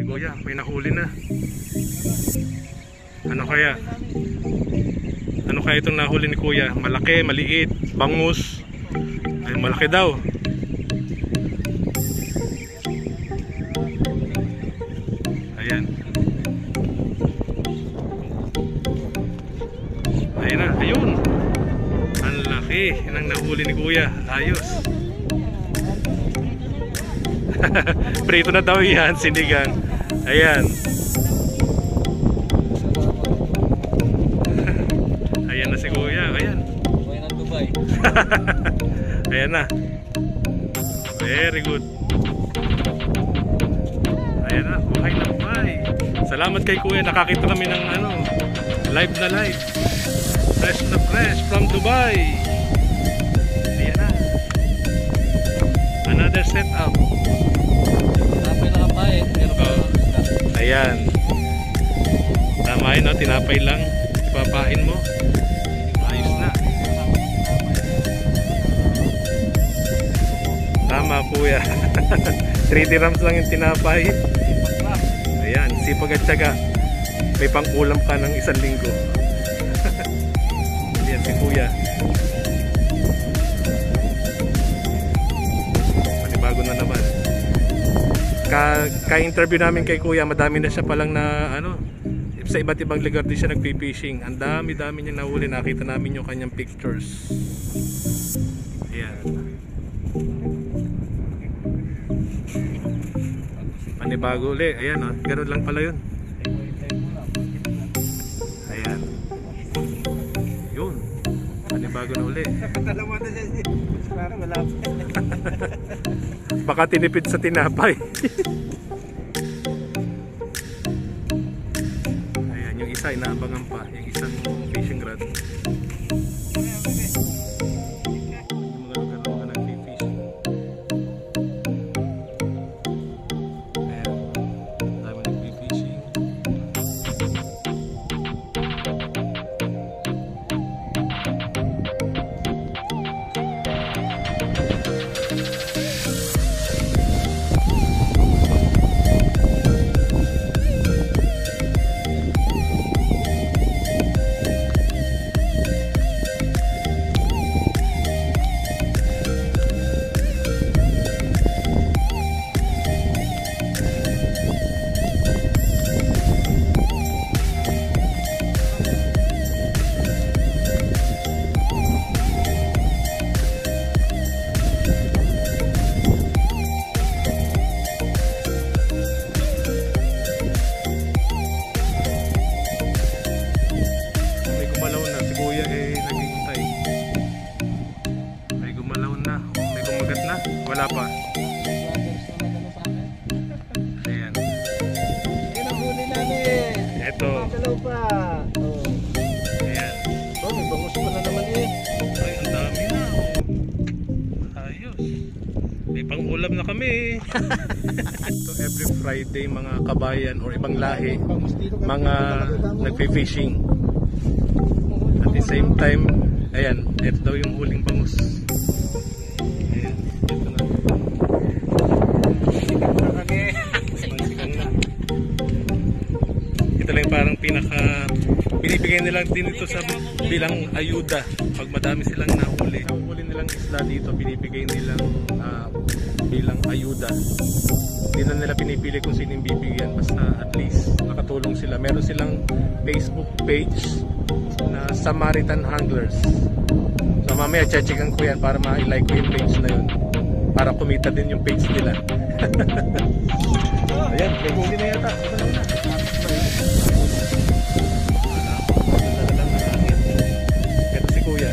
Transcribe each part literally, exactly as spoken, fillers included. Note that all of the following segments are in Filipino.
kuya, may nahuli na. Ano kaya? Ano kaya itong nahuli ni kuya? Malaki, maliit, bangus. Ay, malaki daw. Ayan. Ayan na, ayun. Ang laki ng nahuli ni kuya. Ayos. Prito na daw yan, sinigang. Ayan. Ayan na si kuya, ayan. Buhay ng Dubai. Ayan na. Very good. Ayan na, buhay na buhay. Salamat kay kuya, nakakita kami ng ano, live na live. Fresh na fresh from Dubai. Ayan na. Another setup. Tinapay na kapain, pero Oh. Ayan. Tama yun, no? Tinapay lang. Ipapain mo. Ayos na. Tama kuya. three dirhams lang yung tinapay. Ayan, sipag at tiyaga. May pang-ulam ka ng isang linggo. Ayan si kuya. Panibago na naman. Ka ka-interview namin kay kuya, madami na siya palang na ano, sa iba't ibang lugar din siya nagpi-fishing. Ang dami-dami niya nahuli. Nakita namin yung kanyang pictures. Ayan. Panibago uli. Ayan, oh. Ganun lang pala yun. Ayan. Yun. Panibago na uli. Baka tinipid sa tinapay. Ayan, yung isa inaabangan pa. Yung isang fishing rod. Yung mga lugar na nag-fishing. Ayan. Dami nag-fishing. Wala pa. Ayan. Kinahuli namin. Ito. Makalaw pa. Oh. Ayan. Oh, may bangus pa na naman eh. Ay, ang dami na. Ayos. May pang-ulam na kami. So every Friday mga kabayan or ibang lahi, mga nagpe-fishing. At the same time, ayan, ito daw yung huling bangus. Ayan, ito na. Ito lang parang pinaka binibigay nila din ito sa bilang ayuda pag madami silang nahuli. Nahuli nilang isla dito, binibigay nilang uh, bilang ayuda. Hindi na nila pinipili kung sino yung bibigyan, basta at least nakatulong sila. Meron silang Facebook page na Samaritan Anglers. So mamaya checkan ko yan para ma-like ko yung page na yun, para kumita din yung page nila. Ayan, may huli na yata. Ito si kuya.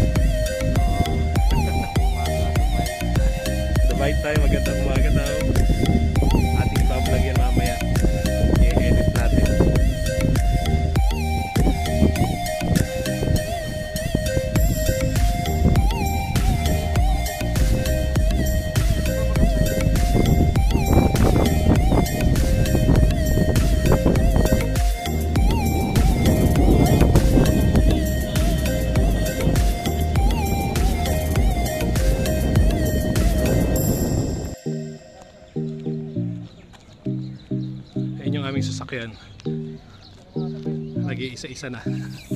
Dubai tayo, magandang umaga daw. Ating pa-vlog yan mamaya. I-edit natin. sasakyan. Lagi isa-isa na.